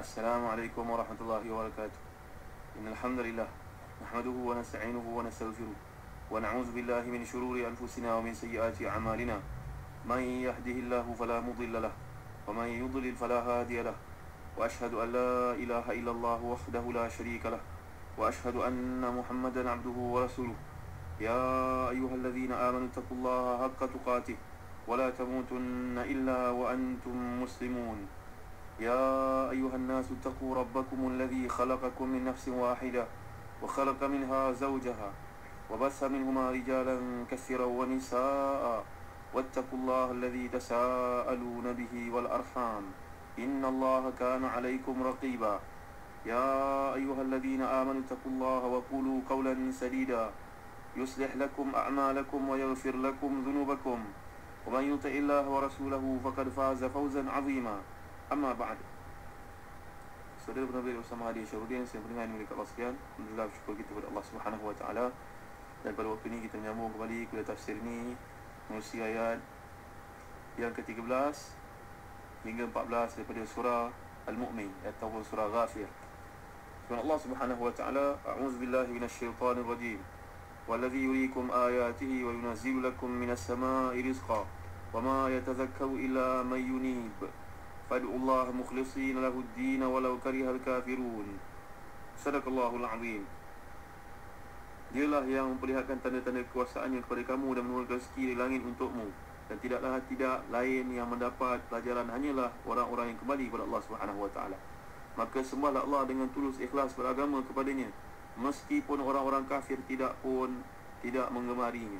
Assalamualaikum warahmatullahi wabarakatuh. Innal hamdalillah nahmaduhu wa nasta'inuhu wa nastaghfiruh wa na'udzu billahi min shururi anfusina wa min sayyiati a'malina. Man yahdihillahu fala mudilla lahu wa man yudlil fala hadiya lahu. Wa ashhadu an la ilaha illallah wahdahu la syarika lahu wa ashhadu anna Muhammadan 'abduhu wa rasuluh. Ya ayyuhalladzina amanu taqullaha haqqa tuqatih wa la tamutunna illa wa antum muslimun. يا أيها الناس اتقوا ربكم الذي خلقكم من نفس واحدة وخلق منها زوجها وبث منهما رجالا كثيرا ونساء واتقوا الله الذي تساءلون به والأرحام إن الله كان عليكم رقيبا يا أيها الذين آمنوا اتقوا الله وقولوا قولا سديدا يصلح لكم أعمالكم ويغفر لكم ذنوبكم ومن يطع الله ورسوله فقد فاز فوزا عظيما. Amma ba'd. Saudara penabil bersama hadir Syarudin, saya mendengar milik Allah sekalian. Alhamdulillah, bersyukur kita kepada Allah Subhanahu wa taala. Dan pada waktu ini kita menyambung kembali kepada tafsir ini menerusi ayat yang ke-13 hingga 14 daripada surah Al-Mu'min atau surah Ghafir. Firman Allah Subhanahu wa taala, a'udzu billahi minasyaitonir rajim. Wallazi yuriikum ayatihi wa yunazzilu lakum minas samaa'i rizqan wa ma yatadhakkaru illa man yunib. Fad'ullaha mukhlishina lahud-din walau karihal kafirun. Sadaqallahul azim. Dialah yang memperlihatkan tanda-tanda kekuasaannya kepada kamu dan menurunkan rezeki dari langit untukmu, dan tidaklah lain yang mendapat pelajaran hanyalah orang-orang yang kembali kepada Allah Subhanahu wa taala. Maka sembahlah Allah dengan tulus ikhlas beragama kepadanya, meskipun orang-orang kafir tidak menggemarinya.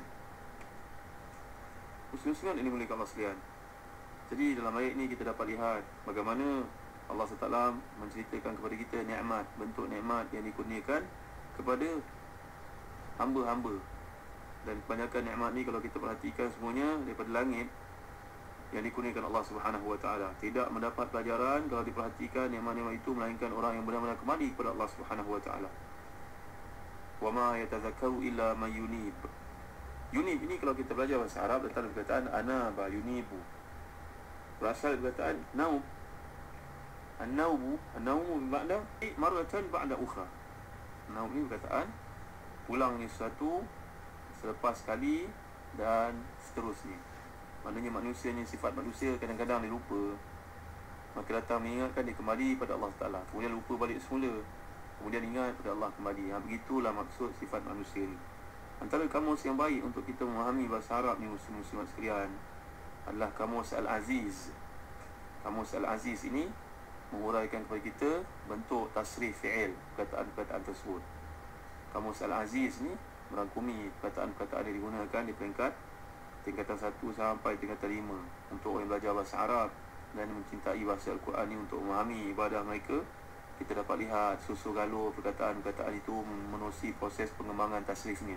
Muslim-muslimin ini milik Allah sekalian. Jadi dalam ayat ini kita dapat lihat bagaimana Allah SWT menceritakan kepada kita nikmat, bentuk nikmat yang dikurniakan kepada hamba-hamba. Dan kebanyakan nikmat ni kalau kita perhatikan semuanya daripada langit yang dikurniakan Allah Subhanahu wa taala. Tidak mendapat pelajaran kalau diperhatikan nikmat-nikmat itu melainkan orang yang benar-benar kembali kepada Allah Subhanahu wa taala. Wa ma yatadhakkaru illa man yunib. Yunib ini kalau kita belajar bahasa Arab datang dari perkataan anaba yunibu. Berasal dari perkataan naum. An-naumu bermakna maratan ba'da ukhra. Naum ini perkataan pulangnya sesuatu selepas sekali dan seterusnya. Maknanya manusia ni, sifat manusia kadang-kadang dia lupa. Maka datang mengingatkan dia kembali pada Allah Ta'ala. Kemudian lupa balik semula. Kemudian ingat pada Allah kembali. Begitulah maksud sifat manusia ni. Antara kamus yang baik untuk kita memahami bahasa Arab ni, muslim-muslimat sekalian, adalah kamus Al-Aziz. Kamus Al-Aziz ini menguraikan kepada kita bentuk tasrif fi'il perkataan-perkataan tersebut. Kamus Al-Aziz ni merangkumi perkataan-perkataan yang digunakan di peringkat tingkatan 1 sampai tingkatan 5 untuk orang yang belajar bahasa Arab dan mencintai bahasa Al-Quran ni untuk memahami ibadah mereka. Kita dapat lihat susu galur perkataan-perkataan itu menerusi proses pengembangan tasrifnya.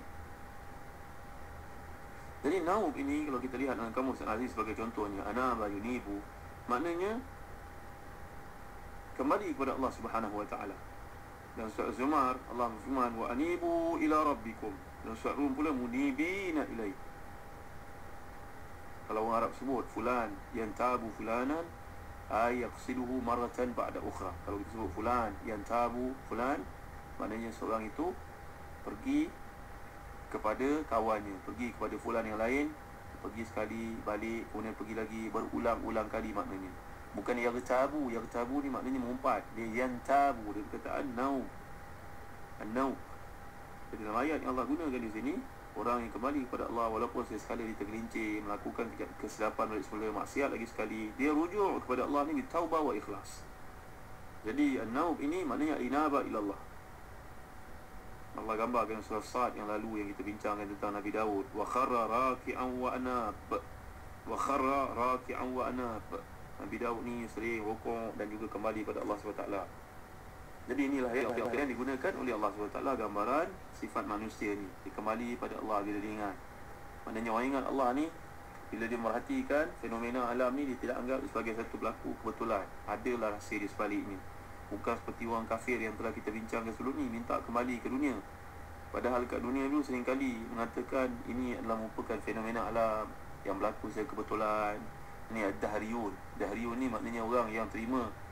Jadi naub ini kalau kita lihat dalam kamus Al-Aziz sebagai contohnya, ana yunibu, maknanya kembali kepada Allah Subhanahu wa taala. Dan surah Zumar Allah berfirman wa anibu ila rabbikum. Dan surah Rum pula munibina ilaihi. Kalau orang Arab sebut fulan yantabu fulanan ay yaqsiduhu maratan ba'da ukhra. Kalau kita sebut fulan yantabu fulan, maknanya seorang itu pergi kepada kawannya, pergi kepada fulan yang lain, pergi sekali, balik, kemudian pergi lagi, berulang-ulang kali maknanya. Bukan yaghtabu ni maknanya mengumpat. Dia yantabu, dia perkataan naum. An-naum. Jadi dalam ayat yang Allah gunakan di sini, orang yang kembali kepada Allah walaupun sekali dia tergelincir, melakukan kesilapan balik semula, maksiat lagi sekali, dia rujuk kepada Allah ni taubah wa ikhlas. Jadi an-naum ini maknanya inaba ila Allah. Allah gambarkan surah Sad yang lalu yang kita bincangkan tentang Nabi Daud. Wa kharra raki'an wa anab. Wa kharra raki'an wa anab. Nabi Daud ni sering rukuk dan juga kembali pada Allah SWT. Jadi inilah yang digunakan oleh Allah SWT, gambaran sifat manusia ni. Dia kembali pada Allah bila dia ingat. Maknanya orang ingat Allah ni, bila dia merhatikan fenomena alam ni, dia tidak anggap sebagai satu berlaku kebetulan. Adalah rahsia di sebaliknya. Bukan seperti orang kafir yang telah kita bincangkan sebelum ni, minta kembali ke dunia. Padahal kat dunia dulu seringkali mengatakan ini adalah merupakan fenomena alam yang berlaku secara kebetulan. Ini ad-dahriyun. Dahriyun ni maknanya orang yang terima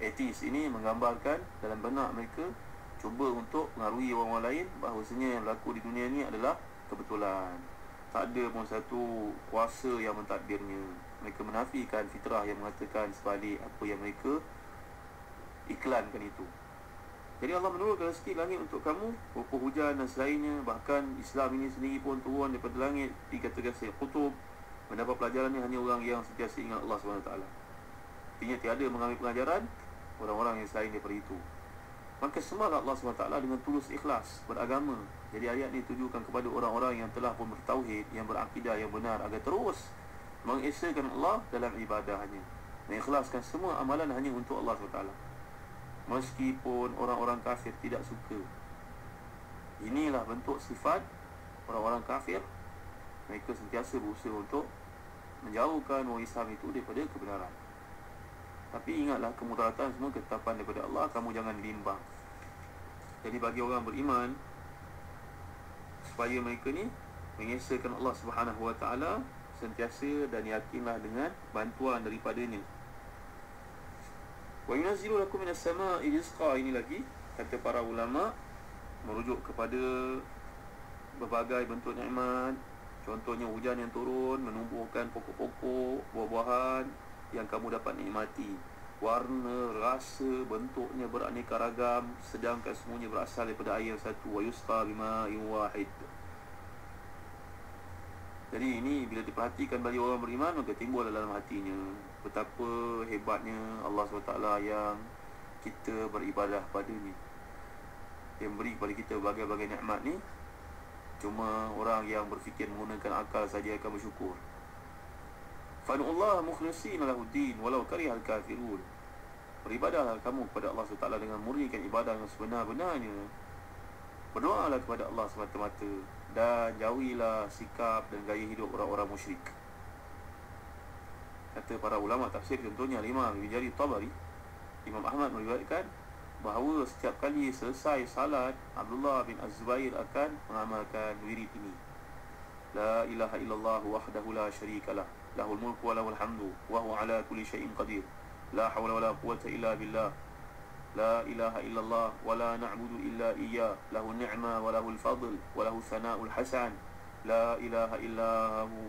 Atheist ini menggambarkan dalam benak mereka cuba untuk mengaruhi orang lain bahawasanya yang berlaku di dunia ni adalah kebetulan. Tak ada pun satu kuasa yang mentadbirnya. Mereka menafikan fitrah yang mengatakan sebalik apa yang mereka iklankan itu. Jadi Allah menurunkan rezeki langit untuk kamu, berupa hujan dan selainnya. Bahkan Islam ini sendiri pun turun daripada langit, dikatakan Sayyid Qutub. Mendapat pelajaran ni hanya orang yang sentiasa ingat Allah SWT. Artinya tiada mengambil pengajaran orang-orang yang selain daripada itu. Maka sembahlah Allah SWT dengan tulus ikhlas beragama. Jadi ayat ni tujukan kepada orang-orang yang telah pun bertauhid, yang berakidah yang benar, agar terus mengesakan Allah dalam ibadahnya, mengikhlaskan semua amalan hanya untuk Allah SWT, meskipun orang-orang kafir tidak suka. Inilah bentuk sifat orang-orang kafir. Mereka sentiasa berusaha untuk menjauhkan orang Islam itu daripada kebenaran. Tapi ingatlah, kemudaratan semua ketetapan daripada Allah. Kamu jangan bimbang. Jadi bagi orang beriman, supaya mereka ni mengesahkan Allah SWT sentiasa, dan yakinlah dengan bantuan daripadanya. Wa yunazzilu lakum minas sama'i rizqa. Ini lagi kata para ulama merujuk kepada berbagai bentuk nikmat. Contohnya hujan yang turun menumbuhkan pokok-pokok, buah-buahan yang kamu dapat nikmati. Warna, rasa, bentuknya beraneka ragam, sedangkan semuanya berasal daripada air satu. Wa yusqa bima'in wahid. Jadi ini bila diperhatikan bagi orang beriman, maka timbul dalam hatinya betapa hebatnya Allah SWT yang kita beribadah padanya, yang beri kepada kita berbagai-bagai nikmat ni. Cuma orang yang berfikir menggunakan akal saja akan bersyukur. Fanu'ullah mukhlishina lahuddin walau karihal kafirun. Beribadahlah kamu kepada Allah SWT dengan murnikan ibadah yang sebenar-benarnya. Berdoalah kepada Allah semata-mata, dan jauhilah sikap dan gaya hidup orang-orang musyrik. Kata para ulama tafsir, contohnya Imam Ibn Jarir Tabari, Imam Ahmad meriwayatkan bahawa setiap kali selesai salat, Abdullah bin Az-Zubair akan mengamalkan wirid ini. La ilaha illallah wahdahu la syarikalah, lahul mulku wa lahul hamdu wa huwa ala kulli syai'in qadir. La hawla wa la quwwata illa billah. La ilaha illallah wa la na'budu illa iyyah. Lahu ni'ma wa lahul fadl wa lahu thana'ul hasan. La ilaha illahu.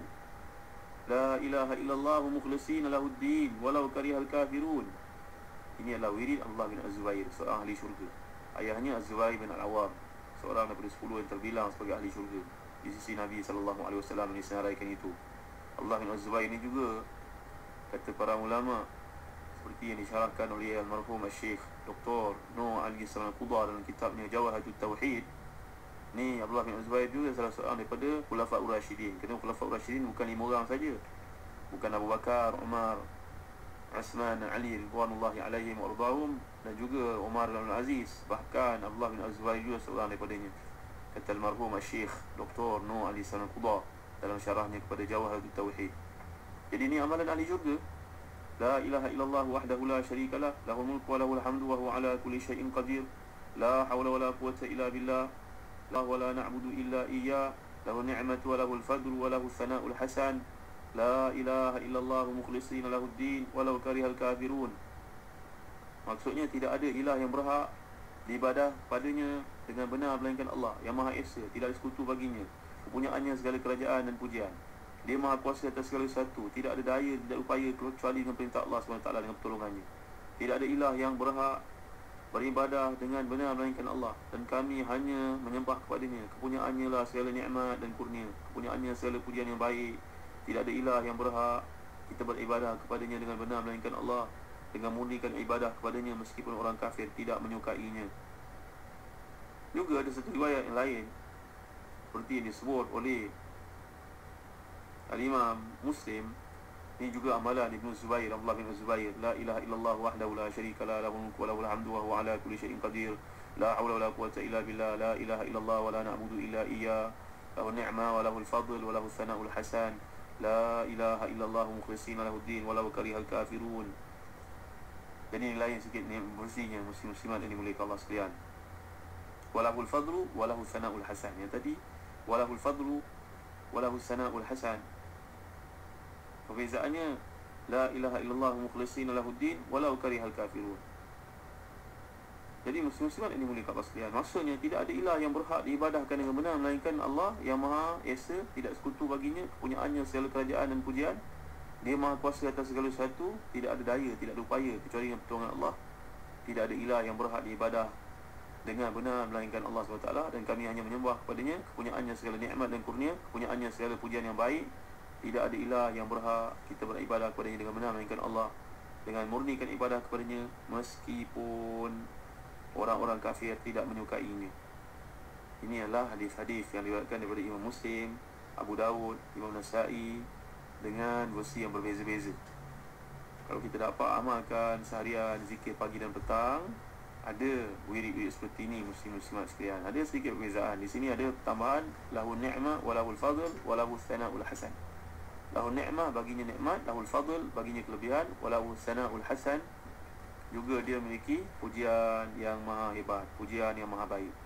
La ilaha illallah mukhlishina lahuddin walau karihal kafirun. Ini adalah wirid Abdullah bin Az-Zubair, seorang ahli syurga. Ayahnya Az-Zubair bin Al-Awwam, seorang daripada 10 yang terbilang sebagai ahli syurga. Di sisi Nabi SAW disenaraikan itu. Abdullah bin Az-Zubair ini juga, kata para ulama, seperti yang disyarahkan oleh almarhum Syekh Dr. Nuh Al-Gisran Al-Qudha dalam kitabnya Jawaharatul Tauhid. Ni Abdullah bin Az-Zubair juga salah seorang daripada Khulafaur Rasyidin. Kerana Khulafaur Rasyidin bukan 5 orang saja. Bukan Abu Bakar, Umar, Uthman, Ali ridwanullahi alaihim wa ardahum, dan juga Umar bin Aziz. Bahkan Abdullah bin Az-Zubair juga seorang daripadanya. Kata almarhum Syekh Dr. Nuh Al-Gisran Al-Qudha dalam syarahnya kepada Jawaharatul Tauhid. Jadi ini amalan ahli syurga. La ilaha illallah wahdahu la syarikalah, lahul mulku wa lahul hamdu wa huwa ala kulli syai'in qadir. La hawla wa la quwwata illa billah. La wa la na'budu illa iyyah. Lahu ni'matu wa lahul fadlu wa lahu thana'ul hasan. La ilaha illallah mukhlishina lahuddin walau karihal kafirun. Maksudnya tidak ada ilah yang berhak diibadah padanya dengan benar melainkan Allah yang Maha Esa, tidak ada sekutu baginya. Kepunyaannya segala kerajaan dan pujian. Dia Maha Kuasa atas segala sesuatu. Tidak ada daya, tidak upaya kecuali dengan perintah Allah SWT dengan pertolongannya. Tidak ada ilah yang berhak beribadah dengan benar melainkan Allah, dan kami hanya menyembah kepadanya. Kepunyaannya lah segala nikmat dan kurnia. Kepunyaannya segala pujian yang baik. Tidak ada ilah yang berhak kita beribadah kepadanya dengan benar melainkan Allah, dengan murnikan ibadah kepadanya meskipun orang kafir tidak menyukainya. Juga ada satu riwayat yang lain seperti yang disebut oleh Al-Imam Muslim. Ini juga amalan Ibn Zubair, Abdullah bin Zubair. La ilaha illallah wahdahu la syarikalah, lahul mulku wa lahul hamdu wa huwa ala kulli syai'in qadir. La hawla wa la quwwata illa billah. La ilaha illallah wa la na'budu illa iyyah. Lahu ni'ma wa lahul fadl wa lahu thana'ul hasan. La ilaha illallah mukhlishina lahuddin walau karihal kafirun. Dan ini lain sikit ni bersihnya muslim-muslimat yang dimuliakan Allah sekalian. Walahul fadlu walahu thana'ul hasan. Yang tadi walahul fadlu walahu thana'ul hasan. Perbezaannya la ilaha illallah mukhlishina lahuddin walau karihal kafirun. Jadi muslim-muslimat ini mulia Allah sekalian, maksudnya tidak ada ilah yang berhak diibadahkan dengan benar melainkan Allah yang Maha Esa, tidak sekutu baginya, kepunyaannya segala kerajaan dan pujian. Dia Maha Kuasa atas segala sesuatu, tidak ada daya, tidak ada upaya kecuali dengan pertolongan Allah. Tidak ada ilah yang berhak diibadah dengan benar melainkan Allah SWT, dan kami hanya menyembah kepadanya, kepunyaannya segala nikmat dan kurnia, kepunyaannya segala pujian yang baik. Tidak ada ilah yang berhak kita beribadah kepadanya dengan benar melainkan Allah, dengan murnikan ibadah kepadanya meskipun orang-orang kafir tidak menyukainya. Ini adalah hadis-hadis yang diriwayatkan daripada Imam Muslim, Abu Dawud, Imam Nasa'i dengan versi yang berbeza-beza. Kalau kita dapat amalkan seharian zikir pagi dan petang, ada wirid-wirid seperti ini muslim-muslimat sekalian. Ada sedikit perbezaan. Di sini ada tambahan lahul ni'mah wa lahul fadl wa lahul sana'ul hasan. Lahul ni'mah baginya nikmat, lahul fadl baginya kelebihan, wa lahul sana'ul hasan, juga dia memiliki pujian yang maha hebat, pujian yang maha baik.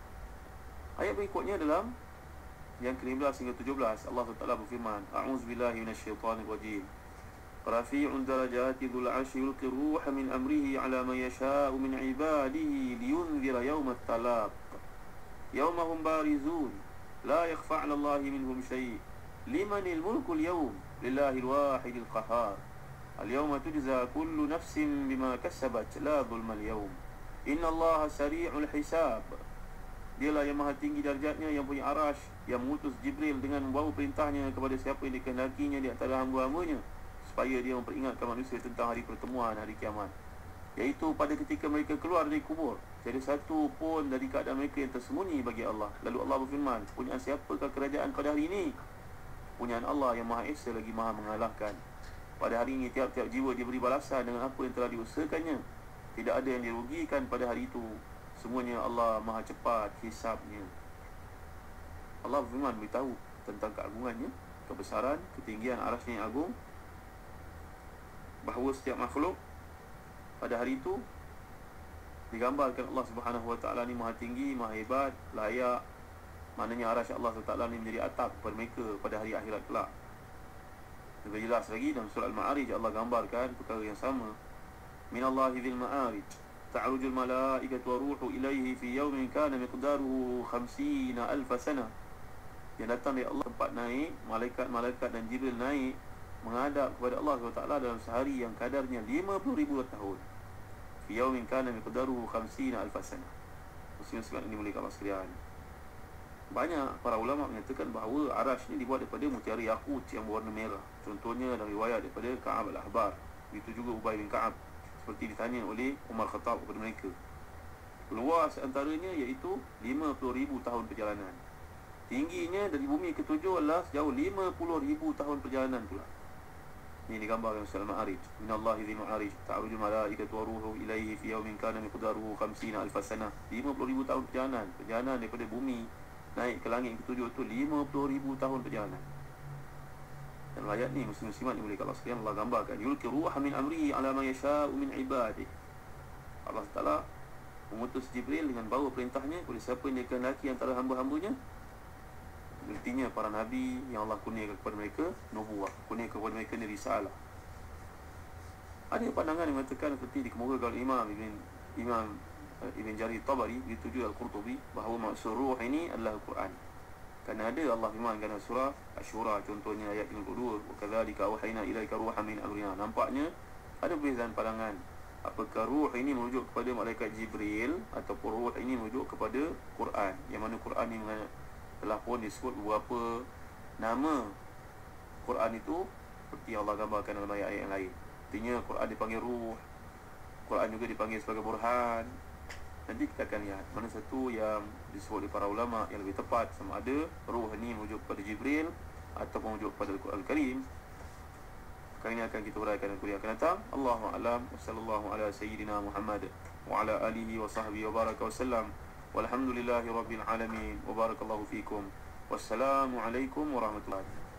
Ayat berikutnya dalam yang ke-15 hingga 17, Allah Taala berfirman, A'udzubillahi minasyaitonir rajim. Rafi'un darajati dzul 'arsy yulqi ruha min amrihi 'ala man yasha'u min 'ibadihi liyunzira yawmat talaq. Yawma hum barizun, la yakhfa 'ala Allahi minhum syai'. Limanil mulku al-yawm? Lillahil wahidil qahhar. Al-yawma tujza kullu nafsin bima kasabat la zulma al-yawm. Inna Allah sari'ul hisab. Dialah yang maha tinggi darjatnya, yang punya arash, yang mengutus Jibril dengan membawa perintahnya kepada siapa yang dikehendakinya di antara hamba-hambanya, supaya dia memperingatkan manusia tentang hari pertemuan, hari kiamat, iaitu pada ketika mereka keluar dari kubur. Tiada satu pun dari keadaan mereka yang tersembunyi bagi Allah. Lalu Allah berfirman, kepunyaan siapakah kerajaan pada hari ini? Kepunyaan Allah yang Maha Esa lagi Maha mengalahkan. Pada hari ini tiap-tiap jiwa diberi balasan dengan apa yang telah diusahakannya. Tidak ada yang dirugikan pada hari itu. Semuanya Allah Maha cepat hisabnya. Allah berfirman beritahu tentang keagungannya, kebesaran, ketinggian arasnya yang agung, bahawa setiap makhluk pada hari itu digambarkan Allah Subhanahu Wa Taala ni maha tinggi, maha hebat, layak. Maknanya arasy Allah Taala ni menjadi atap kepada mereka pada hari akhirat kelak. Lebih jelas lagi dalam surah Al-Ma'arij, Allah gambarkan perkara yang sama. Minallahi dzil ma'arij ta'rujul malaikatu waruhu ilaihi fi yawmin kana miqdaruhu 50,000 sana. Yang datang dari Allah tempat naik, malaikat-malaikat dan Jibril naik menghadap kepada Allah SWT dalam sehari yang kadarnya 50,000 tahun. Fi yawmin kana miqdaruhu 50,000 sana. Muslim-muslimat ini mulia Allah sekalian. Banyak para ulama menyatakan bahawa arash ni dibuat daripada mutiara yakut yang berwarna merah. Contohnya dalam riwayat daripada Ka'ab al-Ahbar. Begitu juga Ubay bin Ka'ab, seperti ditanya oleh Umar Khattab kepada mereka. Luas antaranya iaitu 50,000 tahun perjalanan. Tingginya dari bumi ke tujuh adalah sejauh 50,000 tahun perjalanan pula. Ini digambarkan dalam surah Al-Ma'arij. Minallahi dzil ma'arij ta'rujul malaikatu waruhu ilaihi fi yawmin kana miqdaruhu 50,000 sana. 50,000 tahun perjalanan. Perjalanan daripada bumi naik ke langit ketujuh itu 50,000 tahun perjalanan. Dan ayat ni muslim-muslimat ni boleh kalau sekalian Allah gambarkan, yulqi ruha min amrihi 'ala man yasha'u min ibadihi. Allah Taala mengutus Jibril dengan bawa perintahnya kepada siapa yang dia kehendaki antara hamba-hambanya. Artinya para nabi yang Allah kurniakan kepada mereka nubuwah, kurniakan kepada mereka ni risalah. Ada pandangan yang mengatakan seperti dikemukakan oleh Imam Ibn Jarir Tabari, begitu juga Al-Qurtubi, bahawa maksud ruh ini adalah Al-Quran. Kerana ada Allah firmankan dalam surah Asy-Syura, contohnya ayat 52, wa kadzalika awhayna ilaika ruhan min amrina. Nampaknya ada perbezaan pandangan. Apakah ruh ini merujuk kepada malaikat Jibril ataupun ruh ini merujuk kepada Quran, yang mana Quran ini telah pun disebut beberapa nama Quran itu seperti Allah gambarkan dalam ayat-ayat yang lain. Artinya Quran dipanggil ruh, Quran juga dipanggil sebagai burhan. Nanti kita akan lihat mana satu yang disebut oleh para ulama yang lebih tepat, sama ada ruh ini merujuk kepada Jibril ataupun merujuk kepada Al-Quran Al-Karim. Kali ini akan kita uraikan dan kuliah akan datang. Allahu a'lam. Wassallallahu ala sayyidina Muhammad wa ala alihi wa sahbihi wa baraka wa sallam. Walhamdulillahi rabbil alamin. Wa barakallahu fikum. Wassalamu alaikum warahmatullahi wabarakatuh.